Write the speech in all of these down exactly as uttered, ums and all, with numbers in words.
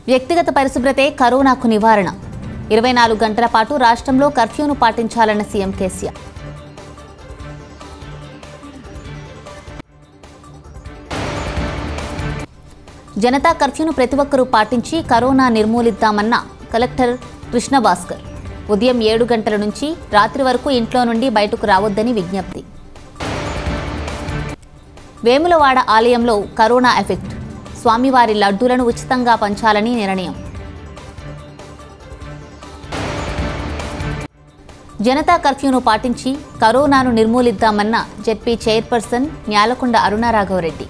వ్యక్తిగత పరిశుభ్రతే కరోనాకు నివారణ. ఇరవై నాలుగు గంటల పాటు రాష్ట్రంలో కర్ఫ్యూను పాటించాలన్న సీఎం కేసీఆర్. జనతా కర్ఫ్యూను ప్రతి ఒక్కరూ పాటించి కరోనా నిర్మూలిద్దామన్న కలెక్టర్ కృష్ణభాస్కర్. ఉదయం ఏడు గంటల నుంచి రాత్రి వరకు ఇంట్లో నుండి బయటకు రావద్దని విజ్ఞప్తి. వేములవాడ ఆలయంలో కరోనా ఎఫెక్ట్. స్వామివారి లడ్డూలను ఉచితంగా పంచాలని నిర్ణయం. జనతా కర్ఫ్యూను పాటించి కరోనాను నిర్మూలిద్దామన్న జెడ్పీ చైర్పర్సన్ న్యాలకొండ అరుణారాఘవరెడ్డి.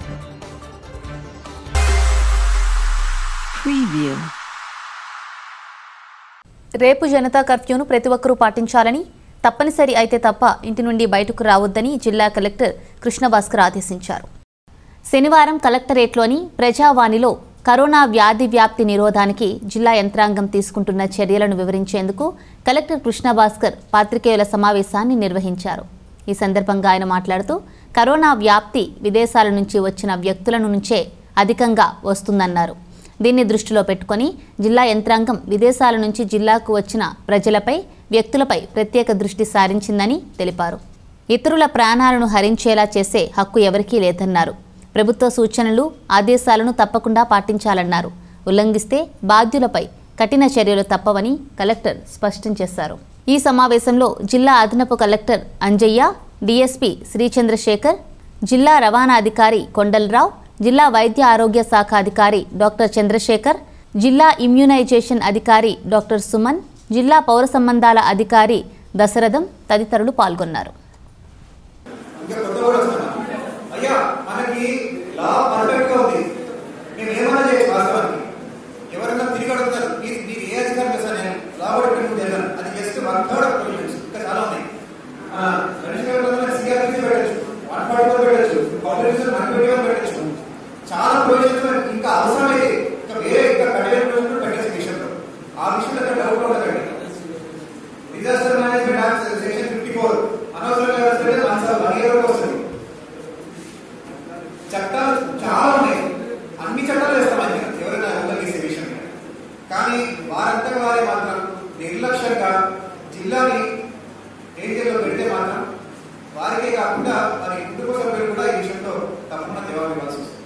రేపు జనతా కర్ఫ్యూను ప్రతి ఒక్కరూ పాటించాలని, తప్పనిసరి అయితే తప్ప ఇంటి నుండి బయటకు రావద్దని జిల్లా కలెక్టర్ కృష్ణభాస్కర్ ఆదేశించారు. శనివారం కలెక్టరేట్లోని ప్రజావాణిలో కరోనా వ్యాధి వ్యాప్తి నిరోధానికి జిల్లా యంత్రాంగం తీసుకుంటున్న చర్యలను వివరించేందుకు కలెక్టర్ కృష్ణభాస్కర్ పాత్రికేయుల సమావేశాన్ని నిర్వహించారు. ఈ సందర్భంగా ఆయన మాట్లాడుతూ కరోనా వ్యాప్తి విదేశాల నుంచి వచ్చిన వ్యక్తుల నుంచే అధికంగా వస్తుందన్నారు. దీన్ని దృష్టిలో పెట్టుకుని జిల్లా యంత్రాంగం విదేశాల నుంచి జిల్లాకు వచ్చిన ప్రజలపై, వ్యక్తులపై ప్రత్యేక దృష్టి సారించిందని తెలిపారు. ఇతరుల ప్రాణాలను హరించేలా చేసే హక్కు ఎవరికీ లేదన్నారు. ప్రభుత్వ సూచనలు, ఆదేశాలను తప్పకుండా పాటించాలన్నారు. ఉల్లంఘిస్తే బాధ్యులపై కఠిన చర్యలు తప్పవని కలెక్టర్ స్పష్టం చేశారు. ఈ సమావేశంలో జిల్లా అదనపు కలెక్టర్ అంజయ్య, డీఎస్పీ శ్రీచంద్రశేఖర్, జిల్లా రవాణా అధికారి కొండలరావు, జిల్లా వైద్య ఆరోగ్య శాఖ అధికారి డాక్టర్ చంద్రశేఖర్, జిల్లా ఇమ్యూనైజేషన్ అధికారి డాక్టర్ సుమన్, జిల్లా పౌర సంబంధాల అధికారి దశరథం తదితరులు పాల్గొన్నారు. చాలా ప్రొవిజన్స్ ఇంకా అవసరమైతే ఇంకా వేరే ఇంకా కఠిన ప్రొవిజన్స్ పెట్టేసి విషయంలో ఆ విషయంలో డౌట్ ఉండదండి. Disaster management act section fifty four అనవసరంగా వన్ ఇయర్ వరకు వస్తుంది. చట్టాలు చాలా ఉన్నాయి, అన్ని చట్టాలు వేస్తామని ఎవరైనా ఉల్లంఘించే విషయం. కానీ వారంతా వారే మాత్రం నిర్లక్ష్యంగా జిల్లాని ఏరియాలో పెడితే మాత్రం వారికే కాకుండా వారి కుటుంబ సభ్యులు కూడా ఈ విషయంలో తప్పకుండా జవాబు ఇవ్వాల్సి వస్తుంది.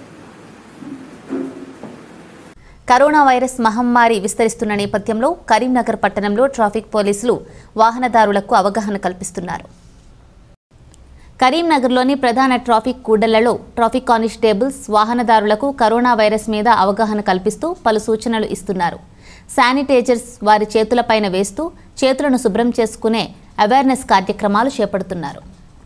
కరోనా వైరస్ మహమ్మారి విస్తరిస్తున్న నేపథ్యంలో కరీంనగర్ పట్టణంలో ట్రాఫిక్ పోలీసులు వాహనదారులకు అవగాహన కల్పిస్తున్నారు. కరీంనగర్లోని ప్రధాన ట్రాఫిక్ కూడళ్లలో ట్రాఫిక్ కానిస్టేబుల్స్ వాహనదారులకు కరోనా వైరస్ మీద అవగాహన కల్పిస్తూ పలు సూచనలు ఇస్తున్నారు. శానిటైజర్స్ వారి చేతులపైన వేస్తూ చేతులను శుభ్రం చేసుకునే అవేర్నెస్ కార్యక్రమాలు చేపడుతున్నారు.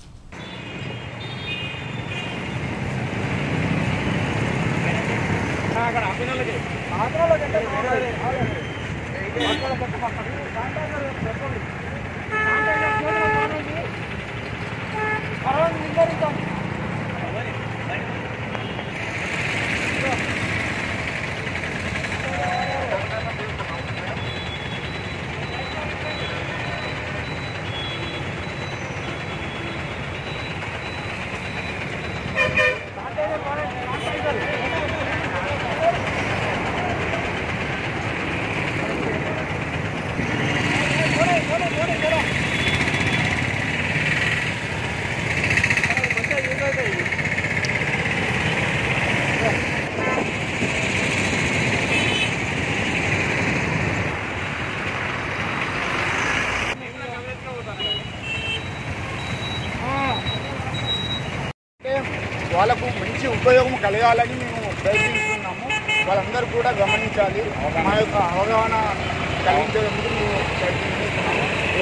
వాళ్ళకు మంచి ఉపయోగం కలగాలని మేము ప్రయత్నిస్తున్నాము. వాళ్ళందరూ కూడా గమనించాలి. మా యొక్క అవగాహన కలిగించేందుకు మేము ప్రయత్నిస్తున్నాము.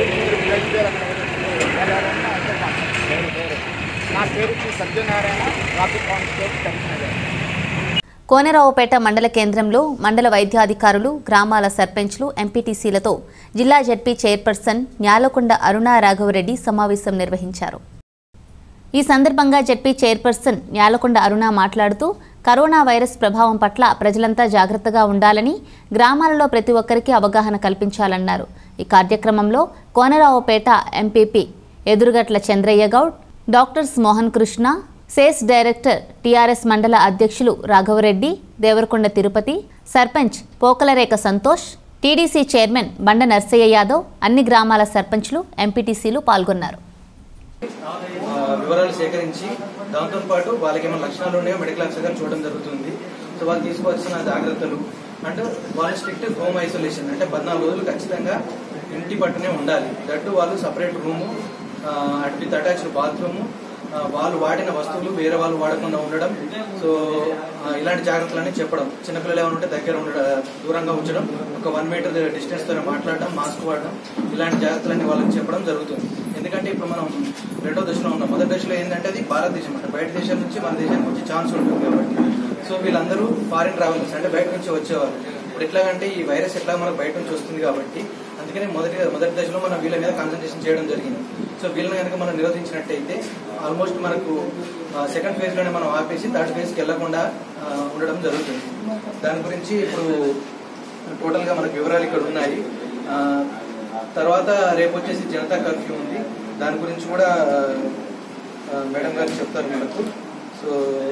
నా పేరు శ్రీ సత్యనారాయణ, ట్రాఫిక్ కానిస్టేబుల్ కరీంనగర్. కోనరావుపేట మండల కేంద్రంలో మండల వైద్యాధికారులు, గ్రామాల సర్పంచ్లు, ఎంపీటీసీలతో జిల్లా జెడ్పీ చైర్పర్సన్ న్యాలకొండ అరుణారాఘవరెడ్డి సమావేశం నిర్వహించారు. ఈ సందర్భంగా జెడ్పీ చైర్పర్సన్ న్యాలకొండ అరుణ మాట్లాడుతూ కరోనా వైరస్ ప్రభావం పట్ల ప్రజలంతా జాగ్రత్తగా ఉండాలని, గ్రామాలలో ప్రతి ఒక్కరికి అవగాహన కల్పించాలన్నారు. ఈ కార్యక్రమంలో Konaraopet MPP Edurugatla Chandraiah Goud, doctors Mohan Krishna, cess director TRS మండల అధ్యక్షులు రాఘవరెడ్డి, దేవరకొండ తిరుపతి, సర్పంచ్ పోకలరేఖ సంతోష్, టీడీసీ చైర్మన్ బండ నర్సయ్య యాదవ్, అన్ని గ్రామాల సర్పంచ్లు, ఎంపీటీసీలు పాల్గొన్నారు. వివరాలు సేకరించి దాంతో పాటు వాళ్ళకి ఏమైనా లక్షణాలు ఉన్నాయో మెడికల్ ఆఫీసర్ గారు చూడడం జరుగుతుంది. సో వాళ్ళు తీసుకోవాల్సిన జాగ్రత్తలు అంటే వాళ్ళు స్ట్రిక్ట్ హోమ్ ఐసోలేషన్ అంటే పద్నాలుగు రోజులు ఖచ్చితంగా ఇంటి పట్టునే ఉండాలి. దట్టు వాళ్ళు separate room with attached bathroom, వాళ్ళు వాడిన వస్తువులు వేరే వాళ్ళు వాడకుండా ఉండడం. సో ఇలాంటి జాగ్రత్తలన్నీ చెప్పడం, చిన్నపిల్లలు ఏమైనా ఉంటే దగ్గర ఉండడం, దూరంగా ఉంచడం, ఒక వన్ మీటర్ డిస్టెన్స్ తో మాట్లాడడం, మాస్క్ వాడడం, ఇలాంటి జాగ్రత్తలన్నీ వాళ్ళకి చెప్పడం జరుగుతుంది. ఎందుకంటే ఇప్పుడు మనం రెండో దశలో ఉన్నాం. మొదటి దశలో ఏంటంటే అది భారతదేశం అంటే బయట దేశం నుంచి మన దేశానికి వచ్చే ఛాన్స్ ఉంటుంది కాబట్టి సో వీళ్ళందరూ ఫారిన్ ట్రావెలర్స్ అంటే బయట నుంచి వచ్చేవారు. ఇప్పుడు ఎట్లాగంటే ఈ వైరస్ ఎట్లా మనకు బయట నుంచి వస్తుంది కాబట్టి అందుకని మొదటి మొదటి దశలో మనం వీళ్ళ మీద కాన్సన్ట్రేషన్ చేయడం జరిగింది. సో వీళ్ళని కనుక మనం నిరోధించినట్టయితే ఆల్మోస్ట్ మనకు సెకండ్ ఫేజ్ లోనే మనం ఆపేసి థర్డ్ ఫేజ్కి వెళ్లకుండా ఉండడం జరుగుతుంది. దాని గురించి ఇప్పుడు టోటల్ గా మనకు వివరాలు ఇక్కడ ఉన్నాయి. తర్వాత రేపు వచ్చేసి జనతా కర్ఫ్యూ ఉంది, దాని గురించి కూడా మేడం గారు చెప్తారు మనకు. సో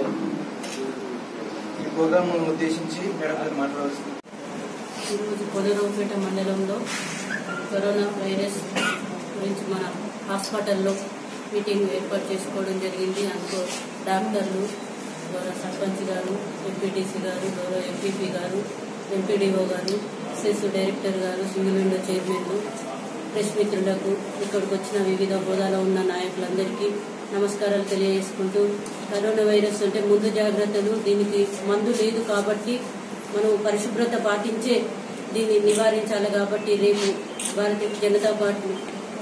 ఈ ప్రోగ్రామ్ ఉద్దేశించి మేడం గారు మాట్లాడాల్సింది. ఈరోజు కొలరావుపేట మండలంలో కరోనా వైరస్ గురించి మన హాస్పిటల్లో మీటింగ్ ఏర్పాటు చేసుకోవడం జరిగింది. అందులో డాక్టర్లు, గౌరవ సర్పంచ్ గారు, ఎంపీటీసీ గారు, గౌరవ ఎంపీపీ గారు, ఎంపీడీఓ గారు, సెస్ డైరెక్టర్ గారు, సింగిల్ విండో చైర్మన్లు, ప్రెస్ మిత్రులకు, ఇక్కడికి వచ్చిన వివిధ హోదాలో ఉన్న నాయకులందరికీ నమస్కారాలు తెలియజేసుకుంటూ, కరోనా వైరస్ అంటే ముందు జాగ్రత్తలు, దీనికి మందు లేదు కాబట్టి మనం పరిశుభ్రత పాటించే దీన్ని నివారించాలి. కాబట్టి రేపు భారతీయ జనతా పార్టీ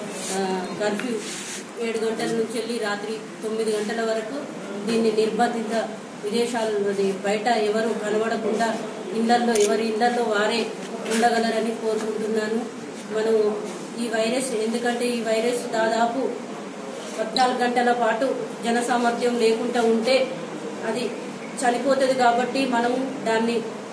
కర్ఫ్యూ ఏడు గంటల నుంచి వెళ్ళి రాత్రి తొమ్మిది గంటల వరకు దీన్ని నిర్బంధిత విదేశాలది బయట ఎవరు కనబడకుండా ఇళ్లల్లో ఎవరి ఇళ్లలో వారే ఉండగలరని కోరుకుంటున్నాను. మనం ఈ వైరస్ ఎందుకంటే ఈ వైరస్ దాదాపు పద్నాలుగు గంటల పాటు జన సామర్థ్యం లేకుండా ఉంటే అది చనిపోతుంది. కాబట్టి మనము దాన్ని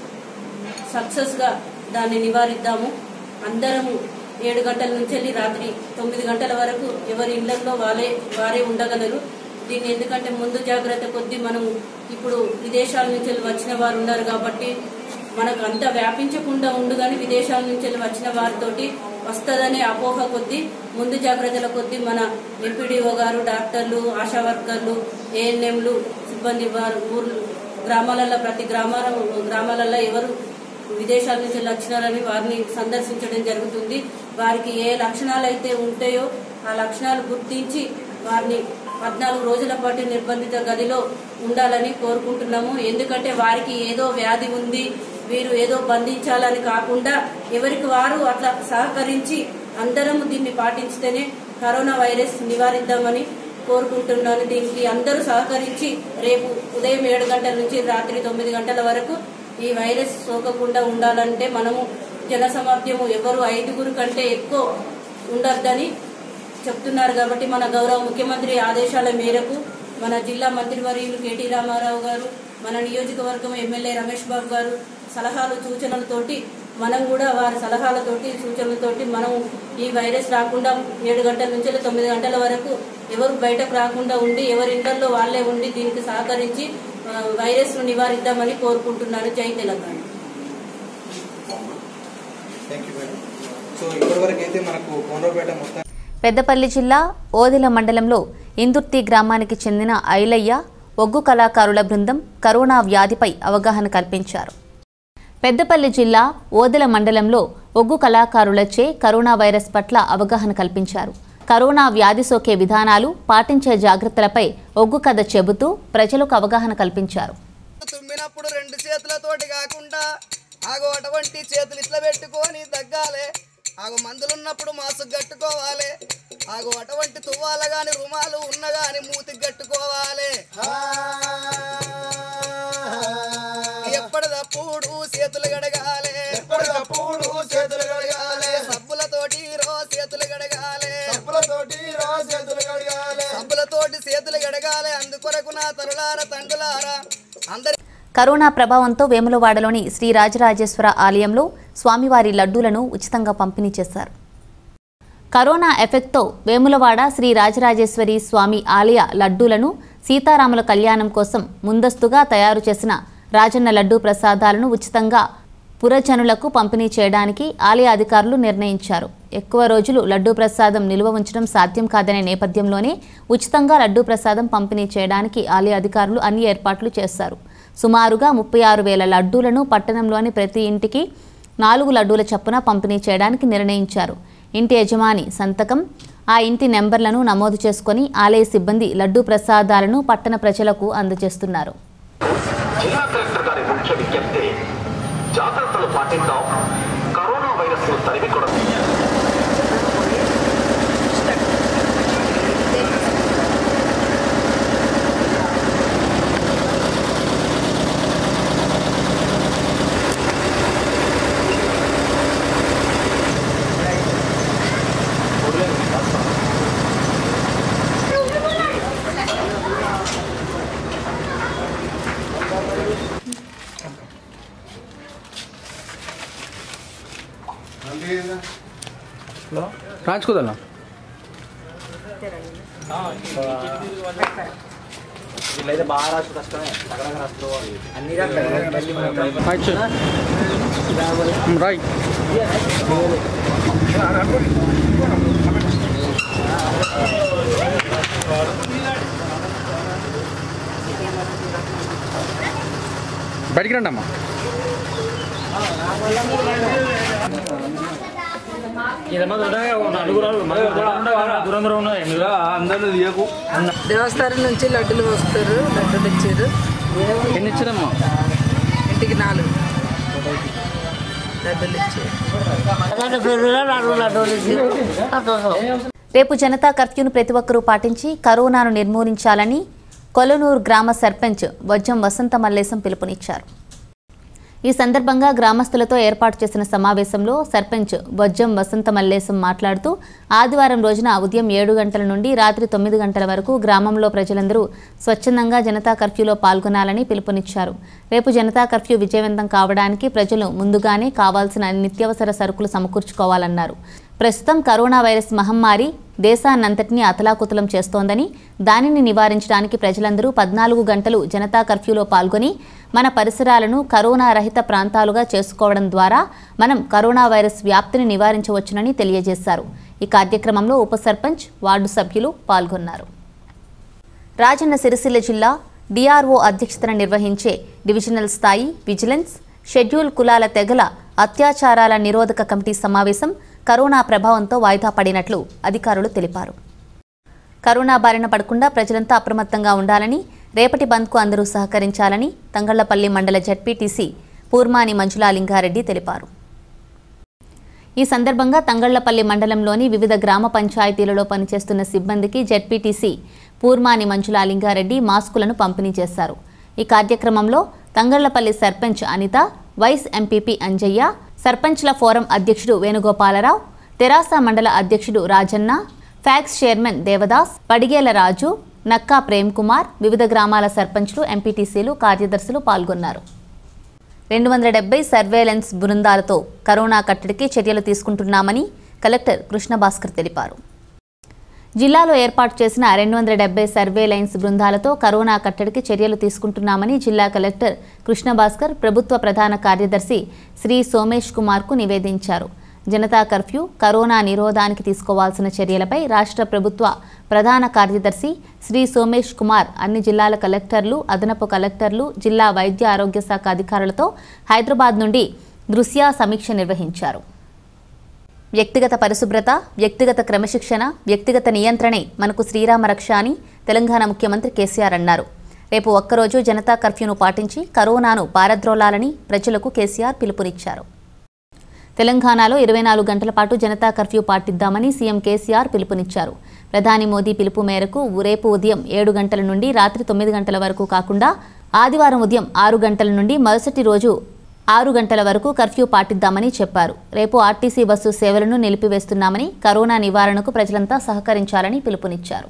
సక్సెస్గా దాన్ని నివారిద్దాము. అందరము ఏడు గంటల నుంచి వెళ్ళి రాత్రి తొమ్మిది గంటల వరకు ఎవరి ఇళ్లలో వారే వారే ఉండగలరు. దీన్ని ఎందుకంటే ముందు జాగ్రత్త కొద్దీ మనం ఇప్పుడు విదేశాల నుంచి వచ్చిన వారు ఉన్నారు కాబట్టి మనకు అంత వ్యాపించకుండా ఉండు, కానీ విదేశాల నుంచి వచ్చిన వారితోటి వస్తుందనే అపోహ కొద్దీ ముందు జాగ్రత్తల కొద్దీ మన ఎంపీడీఓ గారు, డాక్టర్లు, ఆశా వర్కర్లు, ఏఎన్ఎంలు సిబ్బంది వారు ఊర్లు గ్రామాలలో ప్రతి గ్రామాల గ్రామాలలో ఎవరు విదేశాల నుంచి వచ్చినారని వారిని సందర్శించడం జరుగుతుంది. వారికి ఏ లక్షణాలు అయితే ఉంటాయో ఆ లక్షణాలు గుర్తించి వారిని పద్నాలుగు రోజుల పాటు నిర్బంధిత గదిలో ఉండాలని కోరుకుంటున్నాము. ఎందుకంటే వారికి ఏదో వ్యాధి ఉంది, వీరు ఏదో బంధించాలని కాకుండా ఎవరికి వారు అట్లా సహకరించి అందరం దీన్ని పాటించితేనే కరోనా వైరస్ నివారిద్దామని కోరుకుంటున్నాను. దీనికి అందరూ సహకరించి రేపు ఉదయం ఏడు గంటల నుంచి రాత్రి తొమ్మిది గంటల వరకు ఈ వైరస్ సోకకుండా ఉండాలంటే మనము జన సామర్థ్యము ఎవరు ఐదుగురు కంటే ఎక్కువ ఉండొద్దని చెప్తున్నారు. కాబట్టి మన గౌరవ ముఖ్యమంత్రి ఆదేశాల మేరకు మన జిల్లా మంత్రివర్యులు కేటీ రామారావు గారు, మన నియోజకవర్గం ఎమ్మెల్యే రమేష్ బాబు గారు సలహాలు సూచనలతోటి మనం కూడా వారి సలహాలతోటి సూచనలతోటి మనం ఈ వైరస్ రాకుండా ఏడు గంటల నుంచి తొమ్మిది గంటల వరకు ఎవరు బయటకు రాకుండా ఉండి ఎవరి ఇంట్లో వాళ్లే ఉండి దీనికి సహకరించి వైరస్ ను నివారిద్దామని కోరుకుంటున్నాను. జై తెలంగాణ. పెద్దపల్లి జిల్లా ఓదెల మండలంలో ఇందుర్తి గ్రామానికి చెందిన ఐలయ్య ఒగ్గు కళాకారుల బృందం కరోనా వ్యాధిపై అవగాహన కల్పించారు. పెద్దపల్లి జిల్లా ఓదెల మండలంలో ఒగ్గు కళాకారులచే కరోనా వైరస్ పట్ల అవగాహన కల్పించారు. కరోనా వ్యాధి సోకే విధానాలు, పాటించే జాగ్రత్తలపై ఒగ్గు కథ చెబుతూ ప్రజలకు అవగాహన కల్పించారు. తుమ్మినప్పుడు రెండు చేతులతోటి కాకుండా ఆగో అటువంటి చేతులు ఇట్లా పెట్టుకొని దగ్గాలే, ఆగో మందులున్నప్పుడు మాస్క్ కట్టుకోవాలి, ఆగో అటువంటి తువ్వాల గాని రుమాలు ఉన్న గాని మూతికి కట్టుకోవాలి. ఎప్పటిదప్పుడు చేతులు గడగాలి, ఎప్పటిదప్పుడు చేతులు గడగాలి, సబ్బులతోటి రో చేతులు గడగాలి, సబ్బులతోటి రో చేతులు గడగాలి, సబ్బులతోటి చేతులు గడగాలి. అందుకొరకు నా తరులార తండ్రులారా అందరి కరోనా ప్రభావంతో వేములవాడలోని శ్రీ రాజరాజేశ్వర ఆలయంలో స్వామివారి లడ్డూలను ఉచితంగా పంపిణీ చేశారు. కరోనా ఎఫెక్ట్తో వేములవాడ శ్రీ రాజరాజేశ్వరి స్వామి ఆలయ లడ్డూలను సీతారాముల కళ్యాణం కోసం ముందస్తుగా తయారు చేసిన రాజన్న లడ్డూ ప్రసాదాలను ఉచితంగా పురజనులకు పంపిణీ చేయడానికి ఆలయ అధికారులు నిర్ణయించారు. ఎక్కువ రోజులు లడ్డూ ప్రసాదం నిల్వ ఉంచడం సాధ్యం కాదనే నేపథ్యంలోనే ఉచితంగా లడ్డూ ప్రసాదం పంపిణీ చేయడానికి ఆలయ అధికారులు అన్ని ఏర్పాట్లు చేశారు. సుమారుగా ముప్పై ఆరు వేల లడ్డూలను పట్టణంలోని ప్రతి ఇంటికి నాలుగు లడ్డూల చొప్పున పంపిణీ చేయడానికి నిర్ణయించారు. ఇంటి యజమాని సంతకం, ఆ ఇంటి నెంబర్లను నమోదు చేసుకుని ఆలయ సిబ్బంది లడ్డూ ప్రసాదాలను పట్టణ ప్రజలకు అందజేస్తున్నారు. జాగ్రత్తలు పాటిద్దాం, కరోనా వైరస్ ను తరిమి కొడదాం. రాంచుకోదన్నా వీళ్ళైతే బాగా రాసు కష్టమే తగలగా రాస్తూ అన్ని రైట్ బయటికి రండి అమ్మా. దేవస్థానం నుంచి లడ్డులు వస్తారు, లడ్డులు ఇచ్చారు. ఎన్ని ఇచ్చారమ్మా? ఇంటికి నాలుగు లడ్డులు ఇచ్చారు. రేపు జనతా కర్ఫ్యూను ప్రతి ఒక్కరూ పాటించి కరోనాను నిర్మూలించాలని కొలనూరు గ్రామ సర్పంచ్ వజ్జం వసంత మల్లేశం పిలుపునిచ్చారు. ఈ సందర్భంగా గ్రామస్తులతో ఏర్పాటు చేసిన సమావేశంలో సర్పంచ్ వజ్జం వసంత మల్లేశం మాట్లాడుతూ ఆదివారం రోజున ఉదయం ఏడు గంటల నుండి రాత్రి తొమ్మిది గంటల వరకు గ్రామంలో ప్రజలందరూ స్వచ్ఛందంగా జనతా కర్ఫ్యూలో పాల్గొనాలని పిలుపునిచ్చారు. రేపు జనతా కర్ఫ్యూ విజయవంతం కావడానికి ప్రజలు ముందుగానే కావాల్సిన నిత్యావసర సరుకులు సమకూర్చుకోవాలన్నారు. ప్రస్తుతం కరోనా వైరస్ మహమ్మారి దేశాన్నంతటినీ అతలాకుతలం చేస్తోందని, దానిని నివారించడానికి ప్రజలందరూ పద్నాలుగు గంటలు జనతా కర్ఫ్యూలో పాల్గొని మన పరిసరాలను కరోనా రహిత ప్రాంతాలుగా చేసుకోవడం ద్వారా మనం కరోనా వైరస్ వ్యాప్తిని నివారించవచ్చునని తెలియజేశారు. ఈ కార్యక్రమంలో ఉప సర్పంచ్, వార్డు సభ్యులు పాల్గొన్నారు. రాజన్న సిరిసిల్ల జిల్లా డిఆర్ఓ అధ్యక్షతన నిర్వహించే డివిజనల్ స్థాయి విజిలెన్స్, షెడ్యూల్ కులాల తెగల అత్యాచారాల నిరోధక కమిటీ సమావేశం కరోనా ప్రభావంతో వాయిదా పడినట్లు అధికారులు తెలిపారు. కరోనా బారిన పడకుండా ప్రజలంతా అప్రమత్తంగా ఉండాలని, రేపటి బంద్కు అందరూ సహకరించాలని తంగళ్లపల్లి మండల జెడ్పీటీసీ పూర్మాని మంజులా లింగారెడ్డి తెలిపారు. ఈ సందర్భంగా తంగళ్లపల్లి మండలంలోని వివిధ గ్రామ పంచాయతీలలో పనిచేస్తున్న సిబ్బందికి జెడ్పీటీసీ పూర్మాని మంజులా లింగారెడ్డి మాస్కులను పంపిణీ చేశారు. ఈ కార్యక్రమంలో తంగళ్లపల్లి సర్పంచ్ అనిత, వైస్ ఎంపీపీ అంజయ్య, సర్పంచ్ల ఫోరం అధ్యక్షుడు వేణుగోపాలరావు, తెరాస మండల అధ్యక్షుడు రాజన్న, ఫ్యాక్స్ చైర్మన్ దేవదాస్, పడిగేల రాజు, నక్కా ప్రేమ్ కుమార్, వివిధ గ్రామాల సర్పంచ్లు, ఎంపీటీసీలు, కార్యదర్శులు పాల్గొన్నారు. రెండు వందల డెబ్బై సర్వేలెన్స్ బృందాలతో కరోనా కట్టడికి చర్యలు తీసుకుంటున్నామని కలెక్టర్ కృష్ణభాస్కర్ తెలిపారు. జిల్లాలో ఏర్పాటు చేసిన రెండు వందల డెబ్బై సర్వేలైన్స్ బృందాలతో కరోనా కట్టడికి చర్యలు తీసుకుంటున్నామని జిల్లా కలెక్టర్ కృష్ణభాస్కర్ ప్రభుత్వ ప్రధాన కార్యదర్శి శ్రీ సోమేష్ కుమార్కు నివేదించారు. జనతా కర్ఫ్యూ, కరోనా నిరోధానికి తీసుకోవాల్సిన చర్యలపై రాష్ట్ర ప్రభుత్వ ప్రధాన కార్యదర్శి శ్రీ సోమేష్ కుమార్ అన్ని జిల్లాల కలెక్టర్లు, అదనపు కలెక్టర్లు, జిల్లా వైద్య ఆరోగ్య శాఖ అధికారులతో హైదరాబాద్ నుండి దృశ్య సమీక్ష నిర్వహించారు. వ్యక్తిగత పరిశుభ్రత, వ్యక్తిగత క్రమశిక్షణ, వ్యక్తిగత నియంత్రణే మనకు శ్రీరామ రక్ష అని తెలంగాణ ముఖ్యమంత్రి కేసీఆర్ అన్నారు. రేపు ఒక్కరోజు జనతా కర్ఫ్యూను పాటించి కరోనాను పారద్రోలాలని ప్రజలకు కేసీఆర్ పిలుపునిచ్చారు. తెలంగాణలో ఇరవై నాలుగు గంటల పాటు జనతా కర్ఫ్యూ పాటిద్దామని సీఎం కేసీఆర్ పిలుపునిచ్చారు. ప్రధాని మోదీ పిలుపు మేరకు రేపు ఉదయం ఏడు గంటల నుండి రాత్రి తొమ్మిది గంటల వరకు కాకుండా ఆదివారం ఉదయం ఆరు గంటల నుండి మరుసటి రోజు ఆరు గంటల వరకు కర్ఫ్యూ పాటిద్దామని చెప్పారు. రేపు ఆర్టీసీ బస్సు సేవలను నిలిపివేస్తున్నామని, కరోనా నివారణకు ప్రజలంతా సహకరించాలని పిలుపునిచ్చారు.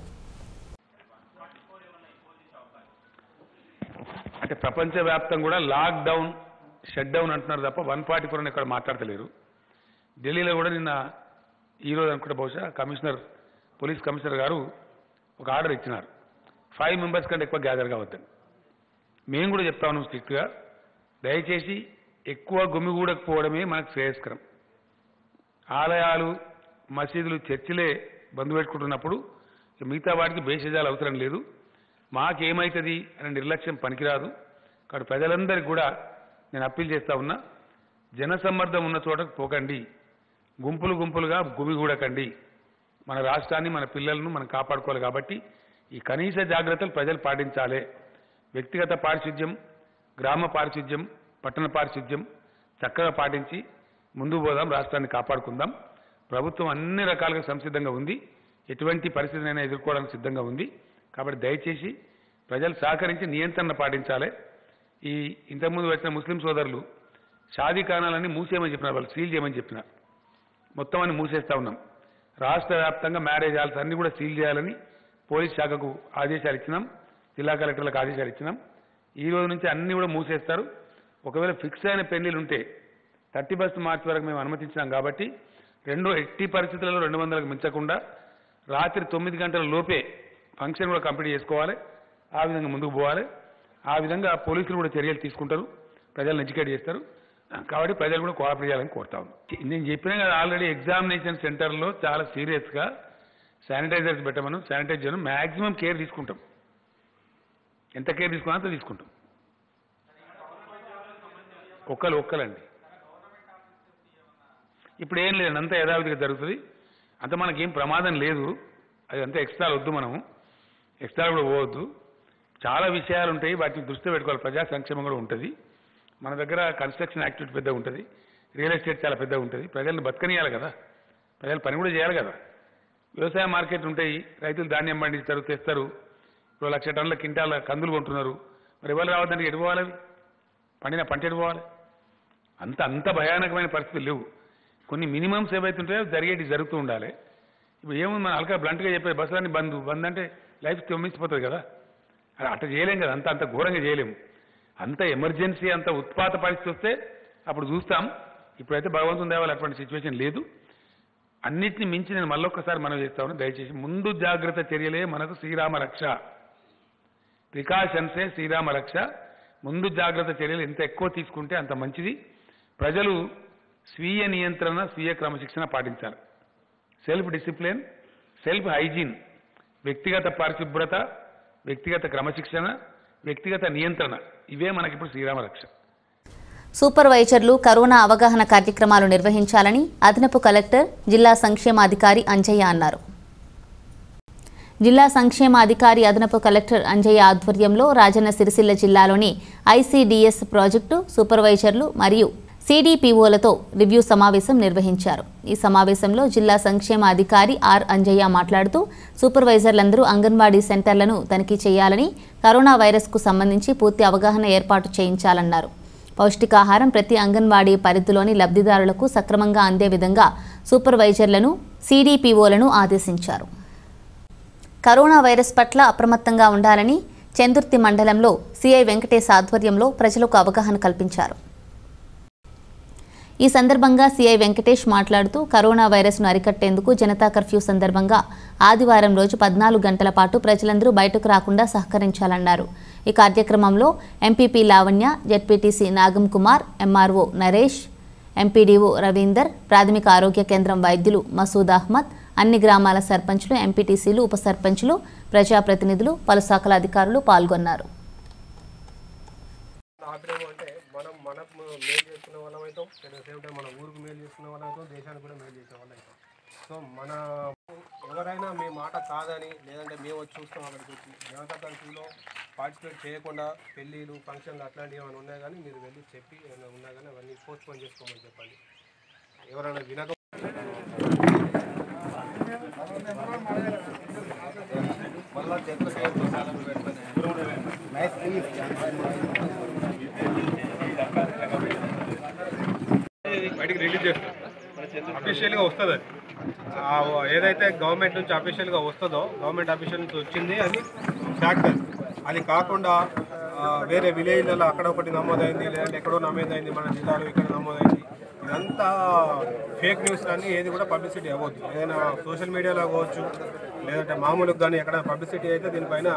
అంటే ప్రపంచవ్యాప్తంగా కూడా లాక్డౌన్, షట్ డౌన్ అంటున్నారు తప్ప వన్ ఫార్టీ ఫోర్ అని ఇక్కడ మాట్లాడతలేరు. ఢిల్లీలో కూడా నిన్న ఈరోజు అనుకుంటే బహుశా కమిషనర్, పోలీస్ కమిషనర్ గారు ఒక ఆర్డర్ ఇచ్చినారు. ఫైవ్ మెంబర్స్ కంటే ఎక్కువ గ్యాదర్ కావద్దని మేము కూడా చెప్తా ఉన్నాం స్ట్రిక్ట్గా. దయచేసి ఎక్కువ గుమిగూడకపోవడమే మనకు శ్రేయస్కరం. ఆలయాలు, మసీదులు, చర్చిలే బంద్ పెట్టుకుంటున్నప్పుడు మిగతా వాటికి భేషజాలు అవసరం లేదు. మాకేమవుతుంది అనే నిర్లక్ష్యం పనికిరాదు. కాబట్టి ప్రజలందరికీ కూడా నేను అప్పీల్ చేస్తా ఉన్నా, జనసమ్మర్దం ఉన్న చోటకు పోకండి, గుంపులు గుంపులుగా గుమిగూడకండి. మన రాష్ట్రాన్ని, మన పిల్లలను మనం కాపాడుకోవాలి. కాబట్టి ఈ కనీస జాగ్రత్తలు ప్రజలు పాటించాలి. వ్యక్తిగత పారిశుద్ధ్యం, గ్రామ పారిశుద్ధ్యం, పట్టణ పారిశుద్ధ్యం చక్కగా పాటించి ముందుకు పోదాం, రాష్ట్రాన్ని కాపాడుకుందాం. ప్రభుత్వం అన్ని రకాలుగా సంసిద్ధంగా ఉంది, ఎటువంటి పరిస్థితినైనా ఎదుర్కోవడానికి సిద్ధంగా ఉంది. కాబట్టి దయచేసి ప్రజలు సహకరించి నియంత్రణ పాటించాలి. ఈ ఇంతకుముందు వచ్చిన ముస్లిం సోదరులు షాదీఖానాలన్నీ మూసేయమని చెప్పినారు, వాళ్ళు సీల్ చేయమని చెప్పినారు. మొత్తం అన్ని మూసేస్తా ఉన్నాం. రాష్ట్ర వ్యాప్తంగా మ్యారేజ్ హాల్స్ అన్ని కూడా సీల్ చేయాలని పోలీస్ శాఖకు ఆదేశాలు ఇచ్చినాం, జిల్లా కలెక్టర్లకు ఆదేశాలు ఇచ్చినాం. ఈ రోజు నుంచి అన్ని కూడా మూసేస్తారు. ఒకవేళ ఫిక్స్ అయిన పెళ్లిలు ఉంటే థర్టీ ఫస్ట్ మార్చి వరకు మేము అనుమతించినాం. కాబట్టి రెండు ఎట్టి పరిస్థితులలో రెండు వందలకు మించకుండా రాత్రి తొమ్మిది గంటల లోపే ఫంక్షన్ కూడా కంప్లీట్ చేసుకోవాలి. ఆ విధంగా ముందుకు పోవాలి. ఆ విధంగా పోలీసులు కూడా చర్యలు తీసుకుంటారు, ప్రజలను ఎడ్యుకేట్ చేస్తారు. కాబట్టి ప్రజలు కూడా కోఆపరేట్ చేయాలని కోరుతా ఉన్నాం. నేను చెప్పినా కదా ఆల్రెడీ ఎగ్జామినేషన్ సెంటర్లో చాలా సీరియస్గా శానిటైజర్స్ పెట్టమను, శానిటైజ్ చేయడం మ్యాక్సిమం కేర్ తీసుకుంటాం. ఎంత కేర్ తీసుకున్నా అంత తీసుకుంటాం. ఒక్కలు ఒక్కలండి ఇప్పుడు ఏం లేదు, అంతా యథావిధిగా జరుగుతుంది. అంత మనకేం ప్రమాదం లేదు. అది అంతా ఎక్స్ట్రా వద్దు, మనము ఎక్స్ట్రా కూడా పోవద్దు. చాలా విషయాలు ఉంటాయి, వాటిని దృష్టిలో పెట్టుకోవాలి. ప్రజా సంక్షేమం కూడా ఉంటుంది. మన దగ్గర కన్స్ట్రక్షన్ యాక్టివిటీ పెద్దగా ఉంటుంది, రియల్ ఎస్టేట్ చాలా పెద్దగా ఉంటుంది. ప్రజలను బతకనియాలి కదా, ప్రజలు పని కూడా చేయాలి కదా. వ్యవసాయ మార్కెట్ ఉంటాయి, రైతులు ధాన్యం పండిస్తారు, తెస్తారు. ఇప్పుడు లక్ష టన్నుల కింటాల కందులు కొంటున్నారు. మరి ఎవరు రావద్దంటే ఎటు పోవాలి? పండిన పంట ఎటు పోవాలి? అంత అంత భయానకమైన పరిస్థితులు లేవు. కొన్ని మినిమమ్స్ ఏవైతే ఉంటాయో జరిగేటి జరుగుతూ ఉండాలి. ఇప్పుడు ఏముంది, మన అలకా బ్లంట్గా చెప్పే బస్సులన్నీ బంద్ బంద్ అంటే లైఫ్ తొమ్మిసిపోతుంది కదా. అది అట్లా చేయలేం కదా, అంత అంత ఘోరంగా చేయలేము. అంత ఎమర్జెన్సీ, అంత ఉత్పాత పరిస్థితి వస్తే అప్పుడు చూస్తాం. ఇప్పుడైతే భగవంతుని దేవాలి అటువంటి సిచ్యువేషన్ లేదు. అన్నిటిని మించి నేను మళ్ళొక్కసారి మనం చేస్తాను, దయచేసి ముందు జాగ్రత్త చర్యలే మనకు శ్రీరామ రక్ష. ప్రికాషన్సే శ్రీరామ రక్ష. ముందు జాగ్రత్త చర్యలు ఎంత ఎక్కువ తీసుకుంటే అంత మంచిది. ప్రజలు స్వీయ నియంత్రణ, స్వీయ క్రమశిక్షణ పాటించాలి. సెల్ఫ్ డిసిప్లిన్, సెల్ఫ్ హైజీన్, వ్యక్తిగత పరిశుభ్రత, వ్యక్తిగత క్రమశిక్షణ, వ్యక్తిగత నియంత్రణ, ఇవే మనకిప్పుడు శ్రీరామ రక్ష. సూపర్వైజర్లు కరోనా అవగాహన కార్యక్రమాలు నిర్వహించాలని అదనపు కలెక్టర్, జిల్లా సంక్షేమాధికారి అంజయ్య అన్నారు. జిల్లా సంక్షేమాధికారి అదనపు కలెక్టర్ అంజయ్య ఆధ్వర్యంలో రాజన్న సిరిసిల్ల జిల్లాలోని ఐసీడీఎస్ ప్రాజెక్టు సూపర్వైజర్లు మరియు సీడీపీఓలతో రివ్యూ సమావేశం నిర్వహించారు. ఈ సమావేశంలో జిల్లా సంక్షేమ అధికారి ఆర్ అంజయ్య మాట్లాడుతూ సూపర్వైజర్లందరూ అంగన్వాడీ సెంటర్లను తనిఖీ చేయాలని, కరోనా వైరస్కు సంబంధించి పూర్తి అవగాహన ఏర్పాటు చేయించాలన్నారు. పౌష్టికాహారం ప్రతి అంగన్వాడీ పరిధిలోని లబ్ధిదారులకు సక్రమంగా అందే విధంగా సూపర్వైజర్లను, సీడీపీఓలను ఆదేశించారు. కరోనా వైరస్ పట్ల అప్రమత్తంగా ఉండాలని చందుర్తి మండలంలో సిఐ వెంకటేశ్ ఆధ్వర్యంలో ప్రజలకు అవగాహన కల్పించారు. ఈ సందర్భంగా సిఐ వెంకటేష్ మాట్లాడుతూ కరోనా వైరస్ను అరికట్టేందుకు జనతా కర్ఫ్యూ సందర్భంగా ఆదివారం రోజు పద్నాలుగు గంటల పాటు ప్రజలందరూ బయటకు రాకుండా సహకరించాలన్నారు. ఈ కార్యక్రమంలో MPP Lavanya, ZPTC Nagam Kumar, MRO Naresh, MPDO Ravinder, ప్రాథమిక ఆరోగ్య కేంద్రం వైద్యులు మసూద్ అహ్మద్, అన్ని గ్రామాల సర్పంచులు, ఎంపీటీసీలు, ఉప సర్పంచులు, ప్రజాప్రతినిధులు, పలు శాఖల అధికారులు పాల్గొన్నారు. మనం మనకు మేలు చేసుకునే వాళ్ళం అవుతాం, సేమ్ టైం మన ఊరికి మేలు చేసుకునే వాళ్ళం అవుతాం, దేశానికి కూడా మేలు చేసే వాళ్ళం అవుతాం. సో మన ఎవరైనా మీ మాట కాదని, లేదంటే మేము వచ్చి చూస్తాం అక్కడికి వచ్చి జనతా కర్ఫ్యూలో పార్టిసిపేట్ చేయకుండా పెళ్ళిళ్ళు, ఫంక్షన్లు అట్లాంటివి ఏమైనా ఉన్నాయి కానీ మీరు వెళ్ళి చెప్పి ఏమైనా ఉన్నా కానీ అవన్నీ పోస్ట్ పోన్ చేసుకోమని చెప్పండి. ఎవరైనా వినక బయటికి రిలీజ్ చేస్తారు, అఫీషియల్గా వస్తుంది. అది ఏదైతే గవర్నమెంట్ నుంచి అఫీషియల్గా వస్తుందో, గవర్నమెంట్ అఫీషియల్ నుంచి వచ్చింది అది ఫ్యాక్ట్. అది కాకుండా వేరే విలేజ్లలో అక్కడ ఒకటి నమోదైంది, లేదంటే ఎక్కడో నమోదైంది, మన జిల్లాలో ఇక్కడ నమోదైంది. ఇదంతా ఫేక్ న్యూస్ కానీ ఏది కూడా పబ్లిసిటీ అవ్వద్దు. ఏదైనా సోషల్ మీడియాలో అవ్వచ్చు, లేదంటే మామూలుగా కానీ ఎక్కడ పబ్లిసిటీ అయితే దీనిపైన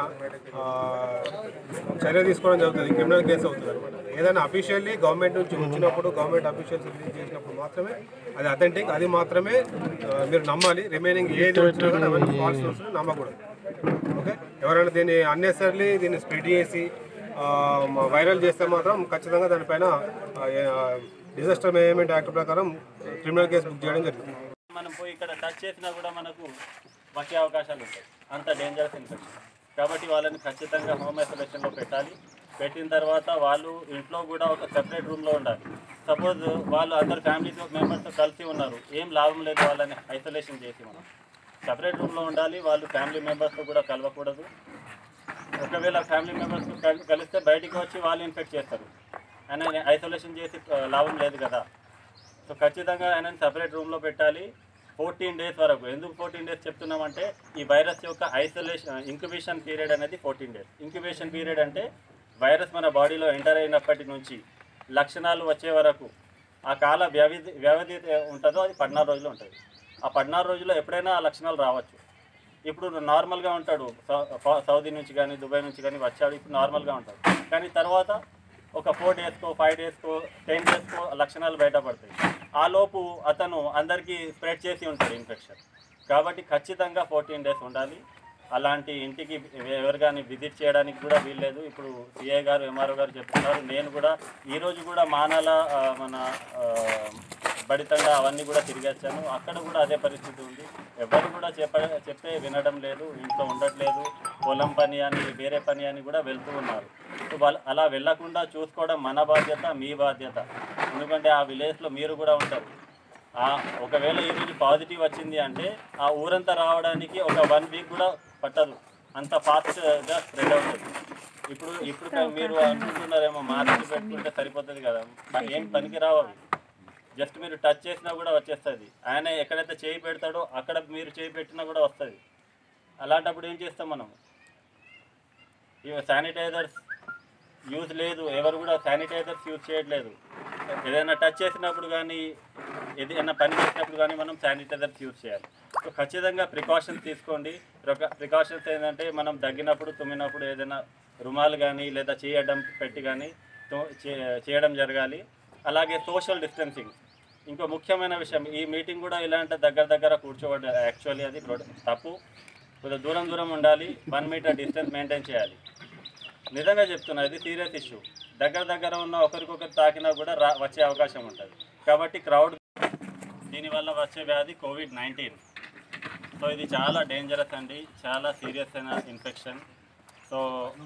చర్య తీసుకోవడం జరుగుతుంది, క్రిమినల్ కేసు అవుతుంది అనమాట. ఏదైనా అఫీషియల్లీ గవర్నమెంట్ నుంచి వచ్చినప్పుడు, గవర్నమెంట్ అఫీషియల్స్ రిలీజ్ చేసినప్పుడు మాత్రమే అది అథెంటిక్, అది మాత్రమే మీరు నమ్మాలి. రిమైనింగ్ ఏది వచ్చినా కూడా అవన్నీ ఫాల్స్ న్యూస్ నమ్మకూడదు. ఓకే, ఎవరైనా దీన్ని అన్నెసర్లీ దీన్ని స్ప్రెడ్ చేసి వైరల్ చేస్తే మాత్రం ఖచ్చితంగా దానిపైన డిజాస్టర్ మేనేజ్మెంట్ యాక్ట్ ప్రకారం క్రిమినల్ కేసు బుక్ చేయడం జరుగుతుంది. మనం పోయి ఇక్కడ టచ్ చేసినా కూడా మనకు వచ్చే అవకాశాలు ఉంటాయి, అంత డేంజరస్ ఇన్ఫెక్షన్. కాబట్టి వాళ్ళని ఖచ్చితంగా హోమ్ ఐసోలేషన్లో పెట్టాలి. పెట్టిన తర్వాత వాళ్ళు ఇంట్లో కూడా ఒక సెపరేట్ రూమ్లో ఉండాలి. సపోజ్ వాళ్ళు అందరు ఫ్యామిలీ మెంబర్స్తో కలిసి ఉన్నారు, ఏం లాభం లేదు వాళ్ళని ఐసోలేషన్ చేసి. మనం సెపరేట్ రూమ్లో ఉండాలి. వాళ్ళు ఫ్యామిలీ మెంబర్స్తో కూడా కలవకూడదు. ఒకవేళ ఫ్యామిలీ మెంబర్స్తో కలిస్తే బయటికి వచ్చి వాళ్ళు ఇన్ఫెక్ట్ చేస్తారు. ఆయన ఐసోలేషన్ చేసి లాభం లేదు కదా. సో ఖచ్చితంగా ఆయనని సపరేట్ రూమ్లో పెట్టాలి ఫోర్టీన్ డేస్ వరకు. ఎందుకు ఫోర్టీన్ డేస్ చెప్తున్నామంటే ఈ వైరస్ యొక్క ఐసోలేషన్ ఇంక్యుబేషన్ పీరియడ్ అనేది ఫోర్టీన్ డేస్. ఇంక్యుబేషన్ పీరియడ్ అంటే వైరస్ మన బాడీలో ఎంటర్ అయినప్పటి నుంచి లక్షణాలు వచ్చే వరకు ఆ కాల వ్యవధి వ్యవధి ఉంటుందో అది పద్నాలుగు రోజులు ఉంటుంది. ఆ పద్నాలుగు రోజుల్లో ఎప్పుడైనా ఆ లక్షణాలు రావచ్చు. ఇప్పుడు నార్మల్గా ఉంటాడు, సౌదీ నుంచి కానీ దుబాయ్ నుంచి కానీ వచ్చాడు, ఇప్పుడు నార్మల్గా ఉంటాడు. కానీ తర్వాత ఒక ఫోర్ డేస్కో ఫైవ్ డేస్కో టెన్ డేస్కో లక్షణాలు బయటపడతాయి. ఆ లోపు అతను అందరికీ స్ప్రెడ్ చేసి ఉంటాడు ఇన్ఫెక్షన్. కాబట్టి ఖచ్చితంగా ఫోర్టీన్ డేస్ ఉండాలి. అలాంటి ఇంటికి ఎవరు కానీ విజిట్ చేయడానికి కూడా వీల్లేదు. ఇప్పుడు సిఐ గారు ఎంఆర్ఓ గారు చెప్తున్నారు. నేను కూడా ఈరోజు కూడా మానాల మన బడితంగా అవన్నీ కూడా తిరిగి వచ్చాను. అక్కడ కూడా అదే పరిస్థితి ఉంది. ఎవరు కూడా చెప్ప చెప్తే వినడం లేదు, ఇంట్లో ఉండట్లేదు, పొలం పని అని వేరే పని అని కూడా వెళ్తూ ఉన్నారు. సో వాళ్ళు అలా వెళ్ళకుండా చూసుకోవడం మన బాధ్యత, మీ బాధ్యత. ఎందుకంటే ఆ విలేజ్లో మీరు కూడా ఉంటారు. ఒకవేళ ఈరోజు పాజిటివ్ వచ్చింది అంటే ఆ ఊరంతా రావడానికి ఒక వన్ వీక్ కూడా పట్టదు, అంత ఫాస్ట్గా స్ప్రెడ్ అవుతుంది. ఇప్పుడు ఇప్పుడు మీరు అనుకుంటున్నారేమో మాస్క్ పెట్టుకుంటే సరిపోతుంది కదా, ఏం పనికి రావు అవి. జస్ట్ మీరు టచ్ చేసినా కూడా వచ్చేస్తుంది. ఆయన ఎక్కడైతే చేయి పెడతాడో అక్కడ మీరు చేయి పెట్టినా కూడా వస్తుంది. అలాంటప్పుడు ఏం చేస్తాం మనం? ఇవి శానిటైజర్స్ యూజ్ లేదు, ఎవరు కూడా శానిటైజర్స్ యూజ్ చేయట్లేదు. ఏదైనా టచ్ చేసినప్పుడు కానీ ఏదైనా పని చేసినప్పుడు కానీ మనం శానిటైజర్స్ యూజ్ చేయాలి. సో ఖచ్చితంగా ప్రికాషన్స్ తీసుకోండి. ప్రికాషన్స్ ఏంటంటే మనం దగ్గినప్పుడు తుమ్మినప్పుడు ఏదైనా రుమాలు కానీ లేదా చేయడం పెట్టి కానీ చేయడం జరగాలి. అలాగే సోషల్ డిస్టెన్సింగ్ ఇంకో ముఖ్యమైన విషయం. ఈ మీటింగ్ కూడా ఇలాంటి దగ్గర దగ్గర కూర్చోవడం యాక్చువల్లీ అది తప్పు. కొద్దిగా దూరం దూరం ఉండాలి, వన్ మీటర్ డిస్టెన్స్ మెయింటైన్ చేయాలి. నిజంగా చెప్తున్నా, ఇది సీరియస్ ఇష్యూ. దగ్గర దగ్గర ఉన్న ఒకరికొకరు తాకినా కూడా రా వచ్చే అవకాశం ఉంటుంది. కాబట్టి క్రౌడ్, దీనివల్ల వచ్చే వ్యాధి కోవిడ్ నైన్టీన్. సో ఇది చాలా డేంజరస్ అండి, చాలా సీరియస్ అయిన ఇన్ఫెక్షన్. సో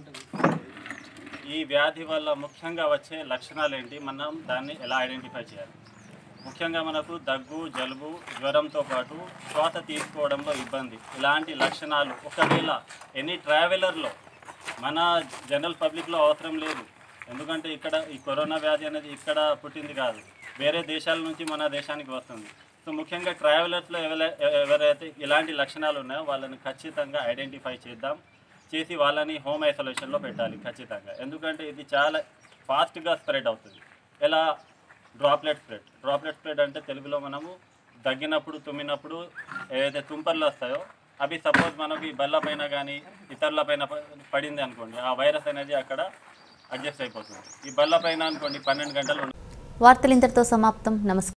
ఈ వ్యాధి వల్ల ముఖ్యంగా వచ్చే లక్షణాలు ఏంటి, మనం దాన్ని ఎలా ఐడెంటిఫై చేయాలి? ముఖ్యంగా మనకు దగ్గు, జలుబు, జ్వరంతో పాటు శ్వాస తీసుకోవడంలో ఇబ్బంది, ఇలాంటి లక్షణాలు ఒకవేళ ఎనీ ట్రావెలర్లో, మన జనరల్ పబ్లిక్లో అవసరం లేదు. ఎందుకంటే ఇక్కడ ఈ కరోనా వ్యాధి అనేది ఇక్కడ పుట్టింది కాదు, వేరే దేశాల నుంచి మన దేశానికి వస్తుంది. సో ముఖ్యంగా ట్రావెలర్స్లో ఎవరైతే ఇలాంటి లక్షణాలు ఉన్నాయో వాళ్ళని ఖచ్చితంగా ఐడెంటిఫై చేద్దాం, చేసి వాళ్ళని హోమ్ ఐసోలేషన్లో పెట్టాలి ఖచ్చితంగా. ఎందుకంటే ఇది చాలా ఫాస్ట్గా స్ప్రెడ్ అవుతుంది. ఎలా? Droplet spread. డ్రాప్లెట్ స్ప్రెడ్ అంటే తెలుగులో మనము దగ్గినప్పుడు, తుమ్మినప్పుడు ఏదైతే తుంపర్లు వస్తాయో అవి సపోజ్ మనకి బల్ల పైన కానీ ఇతరుల పైన పడింది అనుకోండి, ఆ వైరస్ అనేది అక్కడ అడ్జస్ట్ అయిపోతుంది. ఈ బల్ల పైన అనుకోండి పన్నెండు గంటలు. వార్తలు ఇంతటితో సమాప్తం. నమస్కారం.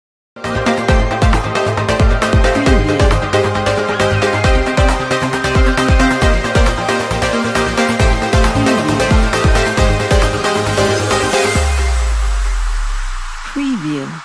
Preview.